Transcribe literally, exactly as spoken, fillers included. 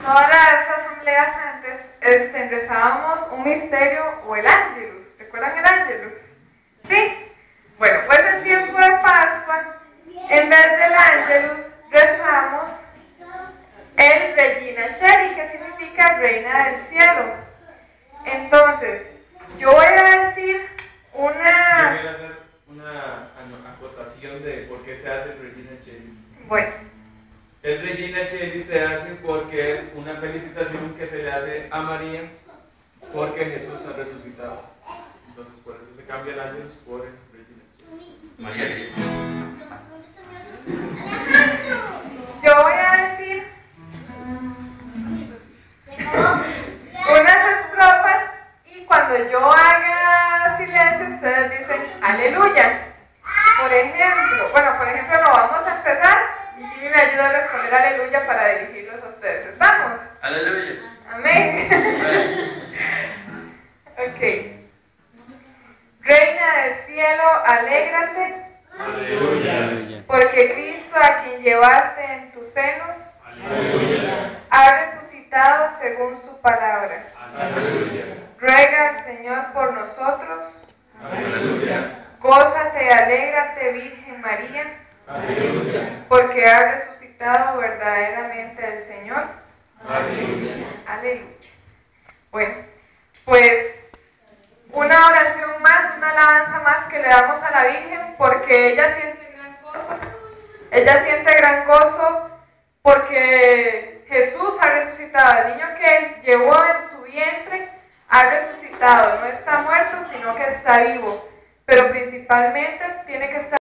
todas las asambleas antes este, rezábamos un misterio o el Ángelus. ¿Recuerdan el Ángelus? ¿Sí? Bueno, pues en tiempo de Pascua, en vez del Ángelus, rezamos el Regina Coeli, que significa Reina del Cielo. Entonces, yo voy a decir una... Yo voy a hacer una acotación de por qué se hace el Regina Coeli. Bueno. El Regina Coeli se hace porque es una felicitación que se le hace a María porque Jesús ha resucitado. Entonces, por eso se cambia el Ángelus por el Regina Coeli. María. Yo voy a decir unas estrofas y cuando yo haga silencio ustedes dicen aleluya. Por ejemplo, bueno, por ejemplo no vamos a empezar y Jimmy me ayuda a responder aleluya para dirigirlos a ustedes. ¿Estamos? Aleluya. Amén. Ok. Reina del cielo, alégrate. Aleluya. Porque Cristo, a quien llevaste en tu seno, Aleluya. ha resucitado según su palabra. Aleluya. Ruega al Señor por nosotros. Aleluya. Gózate y alégrate, Virgen María, Aleluya. porque ha resucitado verdaderamente el Señor. Aleluya. Aleluya. Bueno, pues una oración más, una alabanza más que le damos a la Virgen, porque ella siente gran gozo. Ella siente gran gozo porque Jesús ha resucitado. El niño que llevó en su vientre ha resucitado. No está muerto, sino que está vivo. Pero principalmente tiene que estar